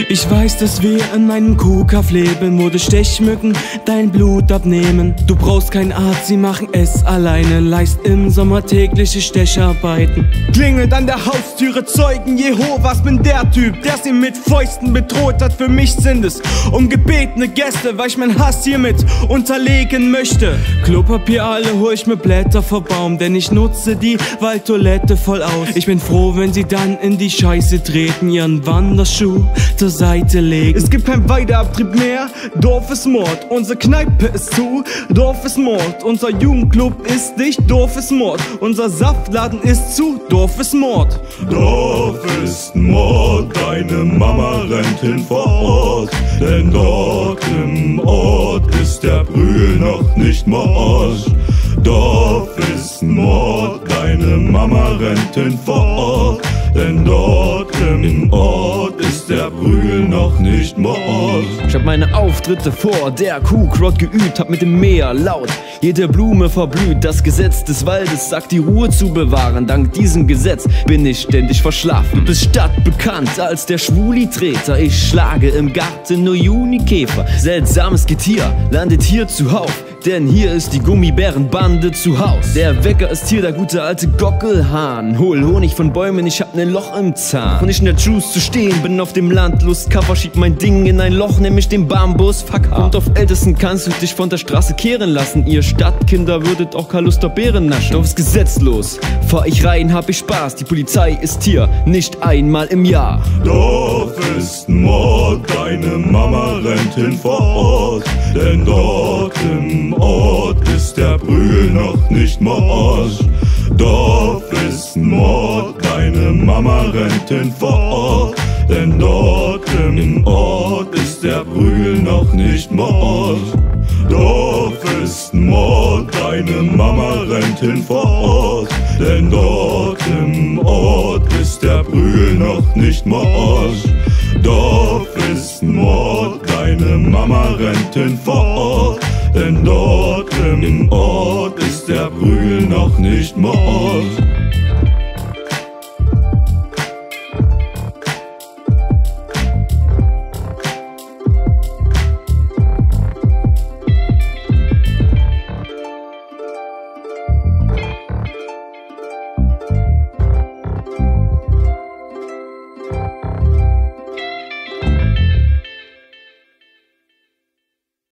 Ich weiß, dass wir in meinem Kuhkaff leben, wo die Stechmücken dein Blut abnehmen. Du brauchst keinen Arzt, sie machen es alleine. Leist im Sommer tägliche Stecharbeiten. Klingelt an der Haustüre, Zeugen Jehovas. Bin der Typ, der sie mit Fäusten bedroht hat. Für mich sind es ungebetene Gäste, weil ich mein Hass hiermit unterlegen möchte. Klopapier alle hol ich mir Blätter vom Baum, denn ich nutze die Waldtoilette voll aus. Ich bin froh, wenn sie dann in die Scheiße treten, ihren Wanderschuh zur Seite legen. Es gibt keinen Weiterabtrieb mehr, Dorf ist Mord. Unsere Kneipe ist zu, Dorf ist Mord. Unser Jugendclub ist dicht, Dorf ist Mord. Unser Saftladen ist zu, Dorf ist Mord. Dorf ist Mord, deine Mama rennt hin vor Ort. Denn dort im Ort ist der Brühl noch nicht Mord. Dorf ist Mord, deine Mama rennt hin vor Ort. Denn dort im Ort ist der Brühl noch nicht Mord. Ich hab meine Auftritte vor der Kuhkrot geübt, hab mit dem Meer laut jede Blume verblüht. Das Gesetz des Waldes sagt, die Ruhe zu bewahren. Dank diesem Gesetz bin ich ständig verschlafen. Du bist stadtbekannt als der Schwuli-Treter. Ich schlage im Garten nur Junikäfer. Seltsames Getier landet hier zuhauf, denn hier ist die Gummibärenbande zu Haus. Der Wecker ist hier der gute alte Gockelhahn. Hol Honig von Bäumen, ich hab nen Loch im Zahn. Und nicht in der Juice zu stehen, bin auf dem Land Lustcover, schieb mein Ding in ein Loch, nämlich den Bambus. Fuck, kommt auf Ältesten, kannst du dich von der Straße kehren lassen. Ihr Stadtkinder würdet auch Kalusterbeeren naschen. Dorf ist gesetzlos, fahr ich rein, hab ich Spaß. Die Polizei ist hier, nicht einmal im Jahr. Dorf ist Mord, deine Mama rennt hin vor Ort. Denn dort im Ort ist der Brühl noch nicht Mord. Dorf ist Mord, deine Mama rennt hin vor Ort. Denn dort im Ort ist der Brühl noch nicht Mord. Dorf ist Mord, deine Mama rennt hin vor Ort. Denn dort im Ort ist der Brühl noch nicht Mord. Dorf ist Mord, deine Mama rennt hin vor Ort. Denn dort im Ort ist der Brühl noch nicht Mord.